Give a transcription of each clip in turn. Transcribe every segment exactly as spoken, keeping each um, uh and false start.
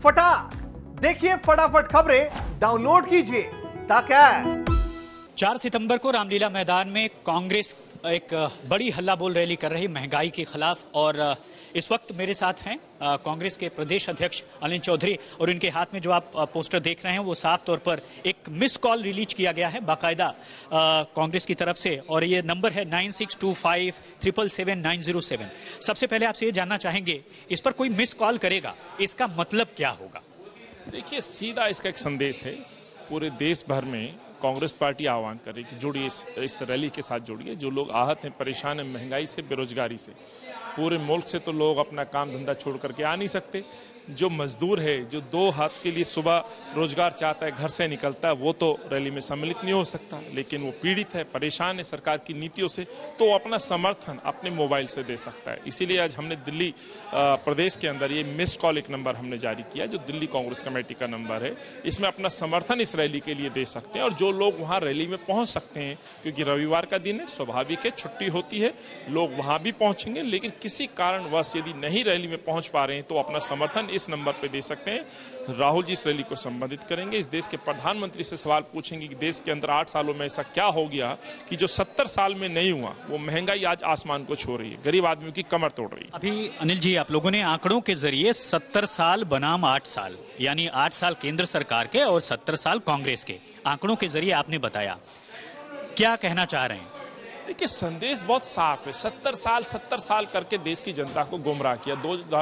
फटाक। देखिए फटाफट खबरें डाउनलोड कीजिए ताकि चार सितंबर को रामलीला मैदान में कांग्रेस एक बड़ी हल्ला बोल रैली कर रही महंगाई के खिलाफ। और इस वक्त मेरे साथ हैं कांग्रेस के प्रदेश अध्यक्ष अनिल चौधरी, और इनके हाथ में जो आप पोस्टर देख रहे हैं वो साफ तौर पर एक मिस कॉल रिलीज किया गया है बाकायदा कांग्रेस की तरफ से, और ये नंबर है nine six two five triple seven nine zero seven. सबसे पहले आपसे ये जानना चाहेंगे, इस पर कोई मिस कॉल करेगा, इसका मतलब क्या होगा? देखिए, सीधा इसका एक संदेश है, पूरे देश भर में कांग्रेस पार्टी आह्वान करे कि जुड़िए, इस, इस रैली के साथ जुड़िए। जो लोग आहत हैं, परेशान हैं महंगाई से, बेरोजगारी से, पूरे मुल्क से तो लोग अपना काम धंधा छोड़ करके आ नहीं सकते। जो मजदूर है, जो दो हाथ के लिए सुबह रोजगार चाहता है, घर से निकलता है, वो तो रैली में सम्मिलित नहीं हो सकता, लेकिन वो पीड़ित है, परेशान है सरकार की नीतियों से, तो अपना समर्थन अपने मोबाइल से दे सकता है। इसीलिए आज हमने दिल्ली प्रदेश के अंदर ये मिस कॉल एक नंबर हमने जारी किया, जो दिल्ली कांग्रेस कमेटी का नंबर है। इसमें अपना समर्थन इस रैली के लिए दे सकते हैं, और जो लोग वहाँ रैली में पहुँच सकते हैं, क्योंकि रविवार का दिन है, स्वाभाविक है, छुट्टी होती है, लोग वहाँ भी पहुँचेंगे। लेकिन किसी कारणवश यदि नहीं रैली में पहुँच पा रहे हैं तो अपना समर्थन इस नंबर पे दे सकते हैं। राहुल जी इस रैली को संबोधित करेंगे, इस देश के प्रधानमंत्री से सवाल पूछेंगे कि देश के अंदर आठ सालों में ऐसा क्या हो गया कि जो सत्तर साल में नहीं हुआ, वो महंगाई आज आसमान को छू रही है, गरीब आदमियों की कमर तोड़ रही है। अभी अनिल जी, आप लोगों ने आंकड़ों के जरिए सत्तर साल बनाम आठ साल, यानी आठ साल केंद्र सरकार के और सत्तर साल कांग्रेस के आंकड़ों के जरिए आपने बताया, क्या कहना चाह रहे हैं? देखिए, संदेश बहुत साफ है। सत्तर साल सत्तर साल करके देश की जनता को गुमराह किया।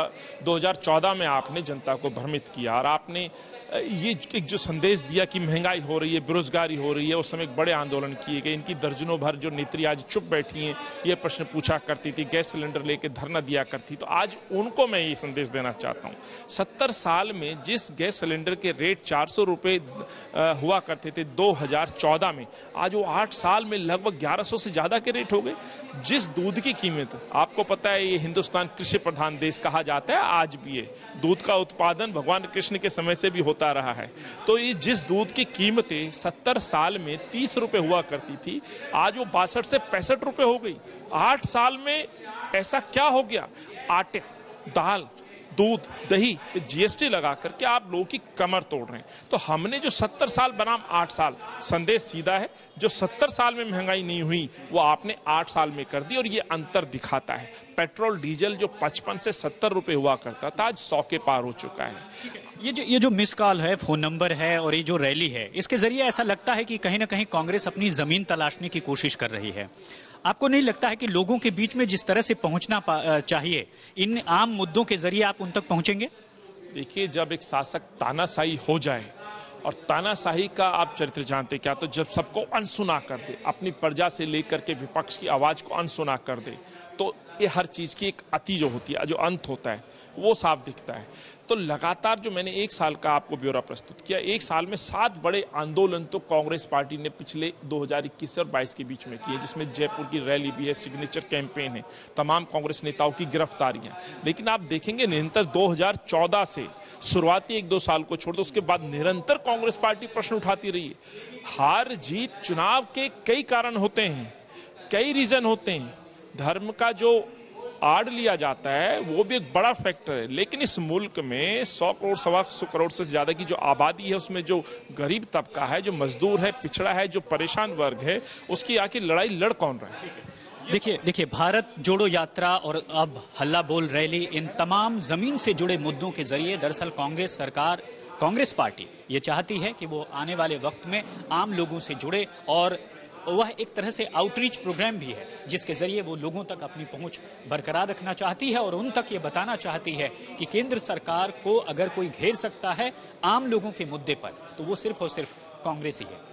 दो हजार चौदह में आपने जनता को भ्रमित किया, और आपने ये एक जो संदेश दिया कि महंगाई हो रही है, बेरोजगारी हो रही है, उस समय एक बड़े आंदोलन किए गए। इनकी दर्जनों भर जो नेत्री आज चुप बैठी हैं, ये प्रश्न पूछा करती थी, गैस सिलेंडर लेके धरना दिया करती, तो आज उनको मैं ये संदेश देना चाहता हूँ। सत्तर साल में जिस गैस सिलेंडर के रेट चार सौ रुपये हुआ करते थे दो हजार चौदह में, आज वो आठ साल में लगभग ग्यारह सौ से ज़्यादा के रेट हो गए। जिस दूध की कीमत, आपको पता है ये हिंदुस्तान कृषि प्रधान देश कहा जाता है, आज भी है, दूध का उत्पादन भगवान कृष्ण के समय से भी होता रहा है। तो ये जिस दूध की कीमतें सत्तर साल में तीस रुपए हुआ करती थी, आज वो बासठ से पैंसठ रुपए हो गई। आठ साल में ऐसा क्या हो गया? आटे, दाल, दूध, दही पे जीएसटी लगा करके आप लोगों की कमर तोड़ रहे हैं। तो हमने जो सत्तर साल बनाम आठ साल, संदेश सीधा है, जो सत्तर साल में महंगाई नहीं हुई वो आपने आठ साल में कर दी, और ये अंतर दिखाता है। पेट्रोल डीजल जो पचपन से सत्तर रुपए हुआ करता था, आज सौ के पार हो चुका है। ये जो ये जो मिस कॉल है, फोन नंबर है, और ये जो रैली है, इसके जरिए ऐसा लगता है कि कहीं ना कहीं कांग्रेस अपनी जमीन तलाशने की कोशिश कर रही है। आपको नहीं लगता है कि लोगों के बीच में जिस तरह से पहुंचना चाहिए, इन आम मुद्दों के जरिए आप उन तक पहुंचेंगे? देखिए, जब एक शासक तानाशाही हो जाए, और तानाशाही का आप चरित्र जानते क्या, तो जब सबको अनसुना कर दे, अपनी प्रजा से लेकर के विपक्ष की आवाज को अनसुना कर दे, तो ये हर चीज की एक अति जो होती है, जो अंत होता है, वो साफ दिखता है। तो लगातार जो मैंने एक साल का आपको ब्यौरा प्रस्तुत किया, एक साल में सात बड़े आंदोलन तो कांग्रेस पार्टी ने पिछले दो हजार इक्कीस और बाईस के बीच में किए, जिसमें जयपुर की रैली भी है, सिग्नेचर कैंपेन है, तमाम कांग्रेस नेताओं की गिरफ्तारियां। लेकिन आप देखेंगे निरंतर दो हजार चौदह से शुरुआती एक दो साल को छोड़ दो, उसके बाद निरंतर कांग्रेस पार्टी प्रश्न उठाती रही है। हार जीत चुनाव के कई कारण होते हैं, कई रीजन होते हैं। धर्म का जो आड़ लिया जाता है वो भी एक बड़ा फैक्टर है, लेकिन इस मुल्क में सौ करोड़ सवा सौ करोड़ से ज्यादा की जो आबादी है, उसमें जो गरीब तबका है, जो मजदूर है, पिछड़ा है, जो परेशान वर्ग है, उसकी आखिर लड़ाई लड़ कौन रहा है? देखिए देखिए भारत जोड़ो यात्रा और अब हल्ला बोल रैली, इन तमाम जमीन से जुड़े मुद्दों के जरिए दरअसल कांग्रेस सरकार, कांग्रेस पार्टी ये चाहती है कि वो आने वाले वक्त में आम लोगों से जुड़े, और वह एक तरह से आउटरीच प्रोग्राम भी है, जिसके जरिए वो लोगों तक अपनी पहुंच बरकरार रखना चाहती है, और उन तक ये बताना चाहती है कि केंद्र सरकार को अगर कोई घेर सकता है आम लोगों के मुद्दे पर, तो वो सिर्फ और सिर्फ कांग्रेस ही है।